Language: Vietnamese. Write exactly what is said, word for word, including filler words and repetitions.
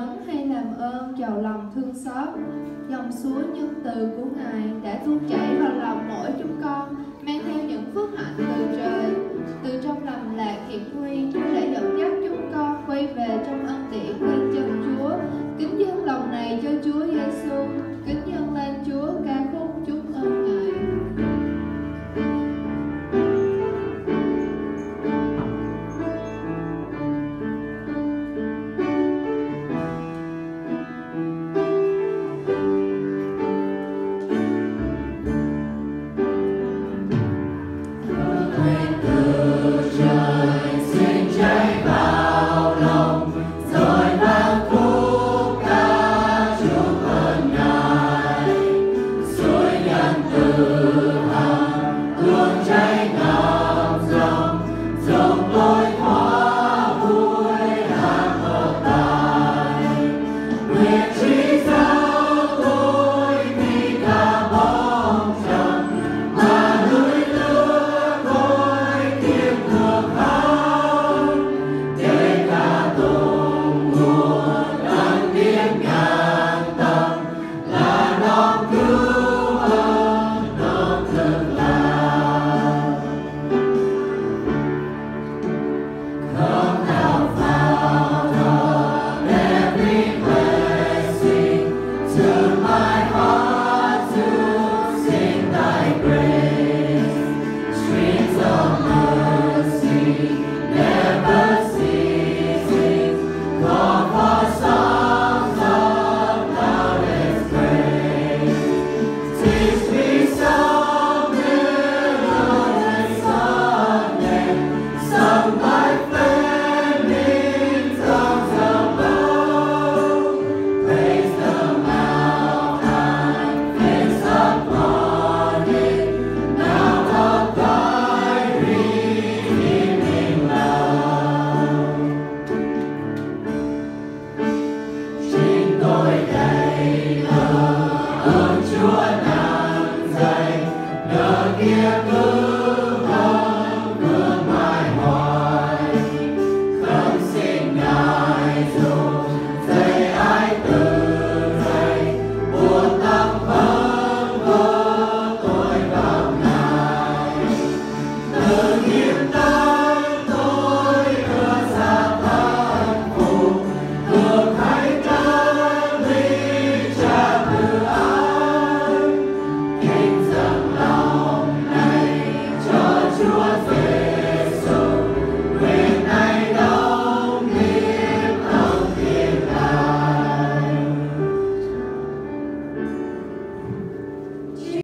đấng hay làm ơn giàu lòng thương xót. Dòng suối nhân từ của Ngài đã tuôn chảy vào lòng mỗi chúng con, mang theo những phước hạnh từ trời. Từ trong lầm lạc hiểm nguy, Chúa đã dẫn dắt chúng con quay về trong ân điển bên chân Chúa. Kính dâng lòng này cho Chúa Giêsu,